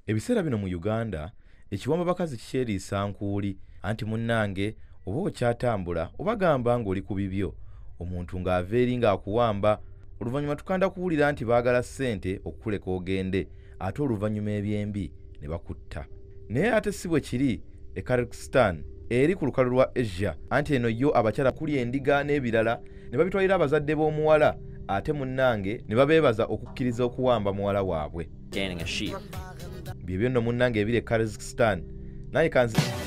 Ebiseera bino mu Uganda ekiwamba bakazi kikyeriisa nkuuli anti munnange oba okyatambula oba gamba ng'oli ku bibyo omuntu ng'ava eri ng'akuwamba oluvannyuma tukanda kuwulira nti baagala ssente okukuleka ogende ate oluvannyuma ebyembi ne bakutta. Naye ate si bwe kiri e Kazakhstan eri ku lukalu lwa Asia anti eno yo abakyala kuli endiga n'ebirala ne babitwalira abazadde b'omuwala ate munnange ne babeebaza okukkiriza okuwamba muwala waabwe. Byebyo nno munnange ebiri e Kazakhstan naye kanzi